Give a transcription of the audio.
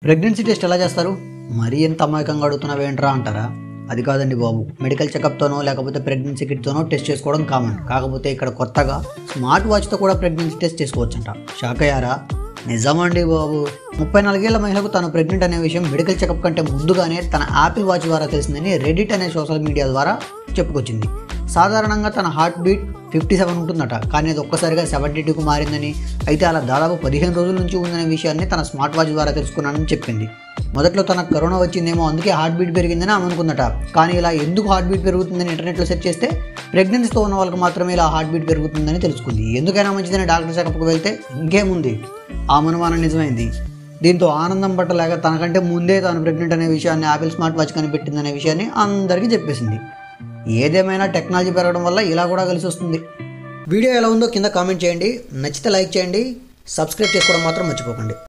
Pregnancy test ఎలా చేస్తారు? మరీ ఎంత అమాయకంగా అడుగుతున్నావేంట్రా అంటారా? అది కాదండి బాబు, మెడికల్ చెకప్తోనో లేకపోతే ప్రెగ్నెన్సీ కిట్తోనో టెస్ట్ చేసుకోవడం కామన్. కాకపోతే ఇక్కడ కొత్తగా స్మార్ట్ వాచ్తో కూడా ప్రెగ్నెన్సీ టెస్ట్ చేసుకోవచ్చంట. షాక్ అయ్యారా? నిజమండి బాబు. 34 ఏళ్ల మహిళకు తాను ప్రెగ్నెంట్ అనే విషయం మెడికల్ చెకప్ కంటే ముందుగానే తన యాపిల్ వాచ్ ద్వారా తెలిసిందని రెడిట్ అనే సోషల్ మీడియా ద్వారా చెప్పుకొచ్చింది. సాధారణంగా తన హార్ట్ బీట్ 57 ఉంటుందట, కానీ అది ఒక్కసారిగా 72కు మారిందని, అయితే అలా దాదాపు 15 రోజుల నుంచి ఉందనే విషయాన్ని తన స్మార్ట్ వాచ్ ద్వారా తెలుసుకున్నానని చెప్పింది. మొదట్లో తనకు కరోనా వచ్చిందేమో, అందుకే హార్ట్ బీట్ పెరిగిందని ఆమె అనుకుందట. కానీ ఇలా ఎందుకు హార్ట్ బీట్ పెరుగుతుందని ఇంటర్నెట్లో సెర్చ్ చేస్తే ప్రెగ్నెన్సీతో ఉన్న వాళ్ళకి మాత్రమే ఇలా హార్ట్ బీట్ పెరుగుతుందని తెలుసుకుంది. ఎందుకైనా మంచిదని డాక్టర్ చెకప్కి వెళ్తే ఇంకేముంది, ఆ అనుమానం నిజమైంది. దీంతో ఆనందం పట్టలేక తనకంటే ముందే తాను ప్రెగ్నెంట్ అనే విషయాన్ని యాపిల్ స్మార్ట్ వాచ్ కనిపెట్టిందనే విషయాన్ని అందరికీ చెప్పేసింది. ఏదేమైనా టెక్నాలజీ పెరగడం వల్ల ఇలా కూడా కలిసి వస్తుంది. వీడియో ఎలా ఉందో కింద కామెంట్ చేయండి. నచ్చితే లైక్ చేయండి. సబ్స్క్రైబ్ చేసుకోవడం మాత్రం మర్చిపోకండి.